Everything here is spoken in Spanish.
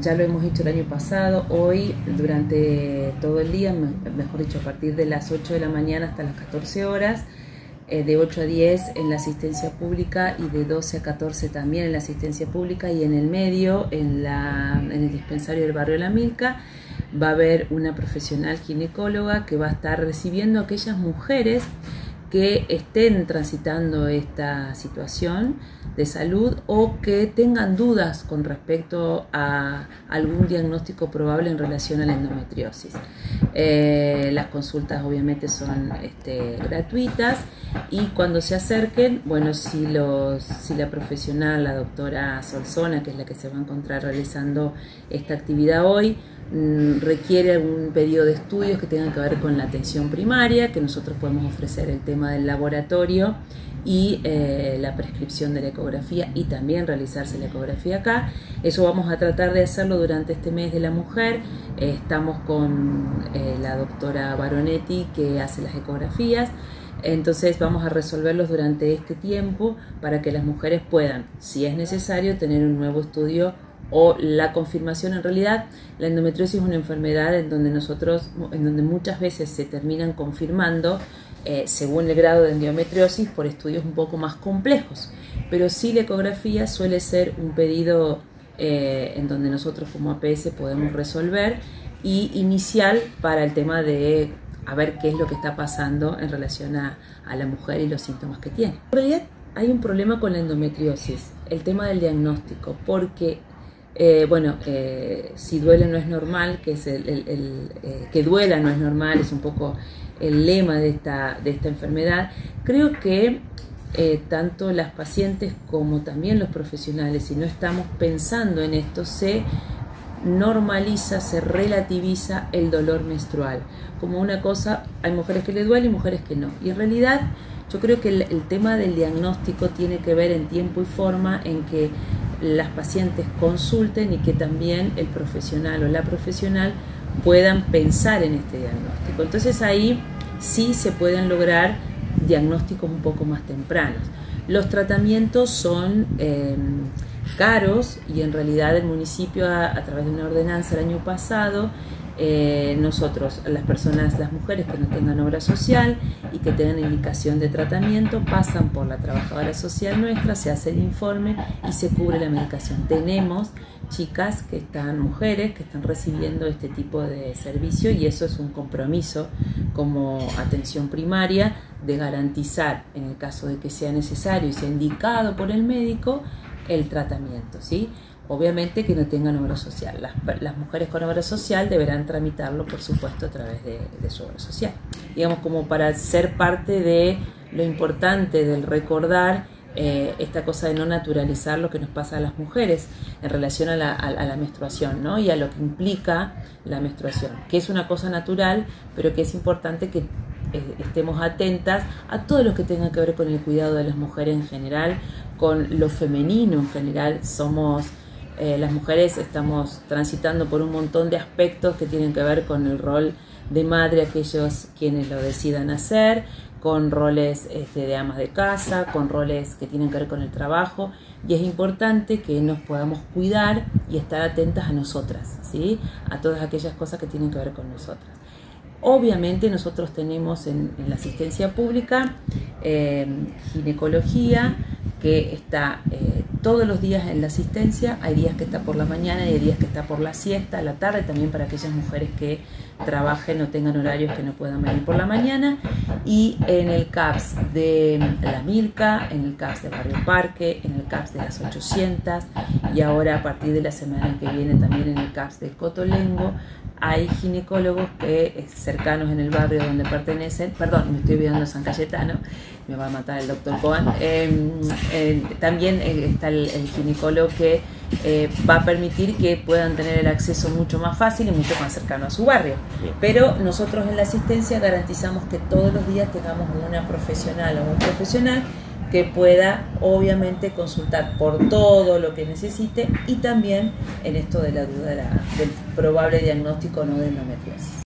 Ya lo hemos hecho el año pasado, hoy durante todo el día, mejor dicho, a partir de las 8 de la mañana hasta las 14 horas, de 8 a 10 en la asistencia pública y de 12 a 14 también en la asistencia pública, y en el medio, en el dispensario del barrio La Milka, va a haber una profesional ginecóloga que va a estar recibiendo a aquellas mujeres que estén transitando esta situación de salud o que tengan dudas con respecto a algún diagnóstico probable en relación a la endometriosis. Las consultas obviamente son gratuitas, y cuando se acerquen, bueno, si la profesional, la doctora Solsona, que es la que se va a encontrar realizando esta actividad hoy, requiere algún pedido de estudios que tengan que ver con la atención primaria, que nosotros podemos ofrecer el tema del laboratorio y la prescripción de la ecografía, y también realizarse la ecografía acá. Eso vamos a tratar de hacerlo durante este mes de la mujer. Estamos con la doctora Baronetti, que hace las ecografías. Entonces vamos a resolverlos durante este tiempo para que las mujeres puedan, si es necesario, tener un nuevo estudio o la confirmación. En realidad, la endometriosis es una enfermedad en donde muchas veces se terminan confirmando según el grado de endometriosis por estudios un poco más complejos, pero sí la ecografía suele ser un pedido en donde nosotros como APS podemos resolver, y inicial para el tema de a ver qué es lo que está pasando en relación a la mujer y los síntomas que tiene. En realidad hay un problema con la endometriosis, el tema del diagnóstico, porque si duele no es normal, que es que duela no es normal, es un poco el lema de esta enfermedad. Creo que tanto las pacientes como también los profesionales, si no estamos pensando en esto, se normaliza, se relativiza el dolor menstrual como una cosa. Hay mujeres que le duele y mujeres que no, y en realidad yo creo que el tema del diagnóstico tiene que ver en tiempo y forma en que las pacientes consulten y que también el profesional o la profesional puedan pensar en este diagnóstico. Entonces ahí sí se pueden lograr diagnósticos un poco más tempranos. Los tratamientos son caros, y en realidad el municipio a través de una ordenanza el año pasado, nosotros, las mujeres que no tengan obra social y que tengan indicación de tratamiento, pasan por la trabajadora social nuestra, se hace el informe y se cubre la medicación. Tenemos chicas mujeres que están recibiendo este tipo de servicio, y eso es un compromiso como atención primaria de garantizar, en el caso de que sea necesario y sea indicado por el médico, el tratamiento, ¿sí? Obviamente que no tengan obra social. Las mujeres con obra social deberán tramitarlo, por supuesto, a través de su obra social. Digamos, como para ser parte de lo importante del recordar esta cosa de no naturalizar lo que nos pasa a las mujeres en relación a la menstruación, ¿no? Y a lo que implica la menstruación, que es una cosa natural, pero que es importante que estemos atentas a todo lo que tenga que ver con el cuidado de las mujeres en general, con lo femenino en general. Las mujeres estamos transitando por un montón de aspectos que tienen que ver con el rol de madre, aquellos quienes lo decidan hacer, con roles de amas de casa, con roles que tienen que ver con el trabajo, y es importante que nos podamos cuidar y estar atentas a nosotras, ¿sí? A todas aquellas cosas que tienen que ver con nosotras. Obviamente nosotros tenemos en la asistencia pública ginecología, que está todos los días en la asistencia. Hay días que está por la mañana y hay días que está por la siesta, a la tarde, también para aquellas mujeres que trabajen o tengan horarios que no puedan venir por la mañana. Y en el CAPS de La Milka, en el CAPS de Barrio Parque, en el CAPS de las 800, y ahora a partir de la semana que viene también en el CAPS de Cotolengo, hay ginecólogos que cercanos en el barrio donde pertenecen. Perdón, me estoy olvidando de San Cayetano, me va a matar el doctor Coan. También está el ginecólogo que va a permitir que puedan tener el acceso mucho más fácil y mucho más cercano a su barrio. Pero nosotros en la asistencia garantizamos que todos los días tengamos una profesional o un profesional que pueda obviamente consultar por todo lo que necesite, y también en esto de la duda del probable diagnóstico no de endometriosis.